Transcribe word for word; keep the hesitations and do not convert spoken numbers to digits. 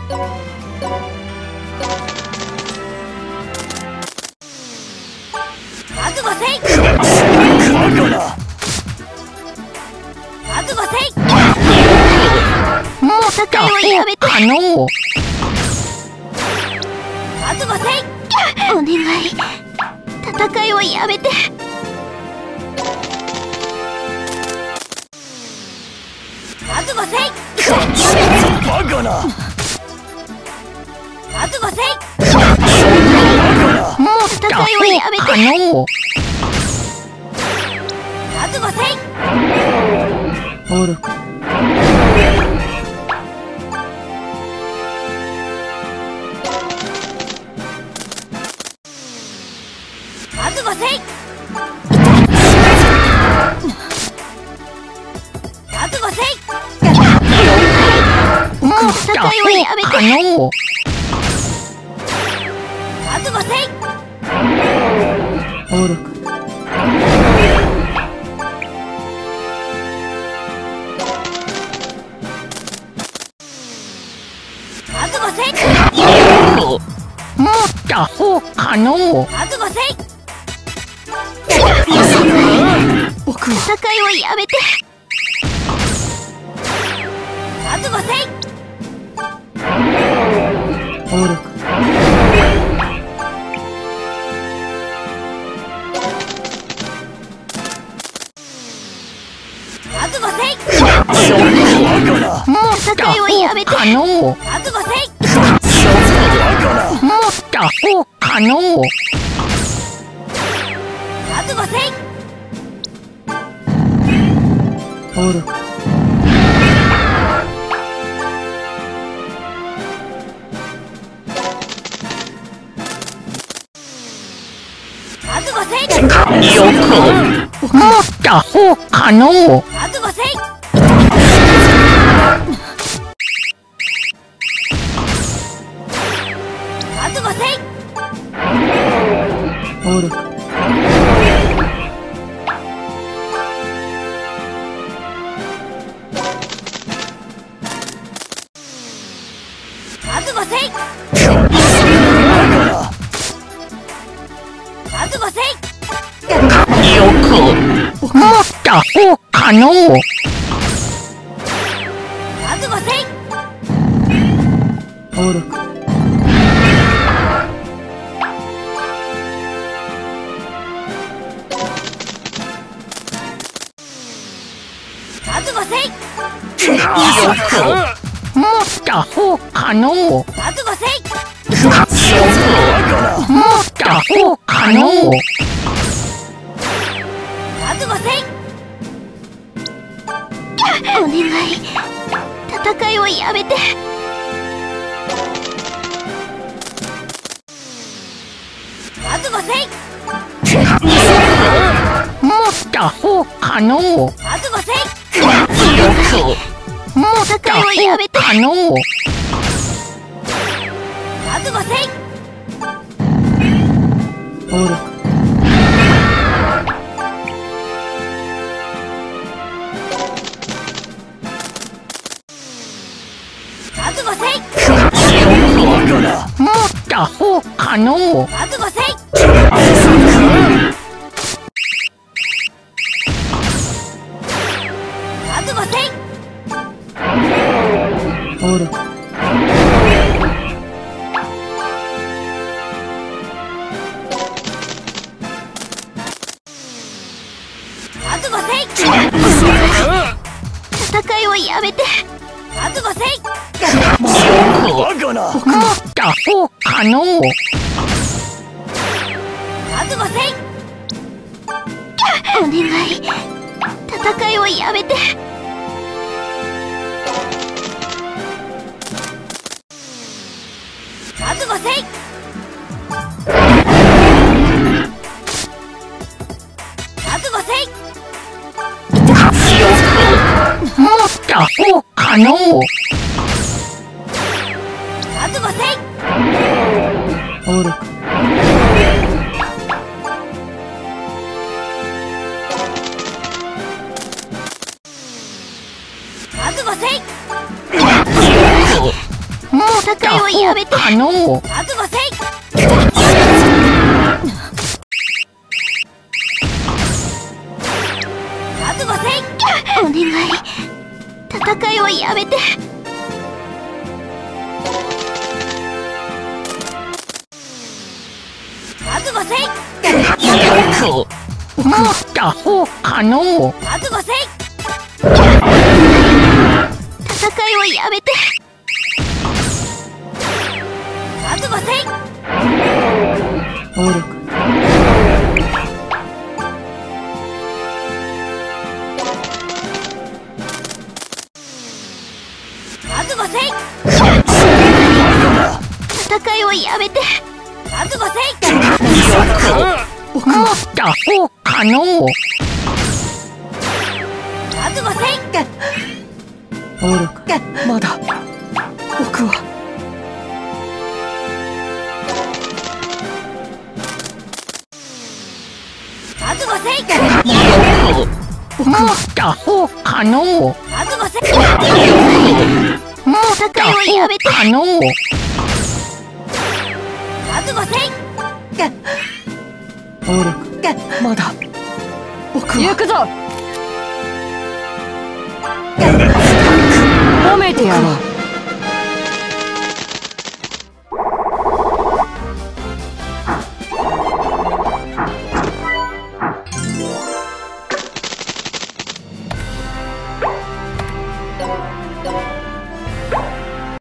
覚悟せい。覚悟せい。もう戦いはやめて。覚悟せい。お願い、戦いはやめて。覚悟せい。バカな。覚悟せい。もう戦いはやめて。覚悟せい。愚か。覚悟せい。覚悟せい。もう戦いはやめて。覚悟せい。愚か。覚悟せい。もう打法可能。覚悟せい。僕戦いはやめて。覚悟せい。愚か。覚悟せい。もう戦いはやめて。覚悟せい。もう打法可能。覚悟せい。愚か。覚悟せい。よくもう打法可能。覚悟せい。覚悟せい。愚か。覚悟せい。覚悟せい。よくもう打法可能。覚悟せい。愚か。覚悟せい。もう打法可能。覚悟せい。もう打法可能。覚悟せい。お願い、戦いはやめて。覚悟せい。もう打法可能。覚悟せい。もう戦いはやめて。覚悟せい。愚か。覚悟せい。もう打法可能。覚悟せい。覚悟せい。愚か。覚悟せい。戦いはやめて。覚悟せい。もう打法可能。覚悟せい。お願い、戦いはやめて。覚悟せい。覚悟せい。もう打法可能。覚悟せい。愚か。覚悟せい。もう戦いやめて。可能。覚悟せい。覚悟せい。お願い、戦いをやめて。覚悟せい。もう打法可能。覚悟せい。戦いをやめて。覚悟せい。愚か。覚悟せい。戦いをやめて。覚悟せい。もう打法可能。覚悟せい。愚か。まだ僕は。覚悟せい。もう打法可能。覚悟せい。もう戦いをやめて。可能。覚悟せい。愚か。まだ僕は。行くぞ。褒めてやろう。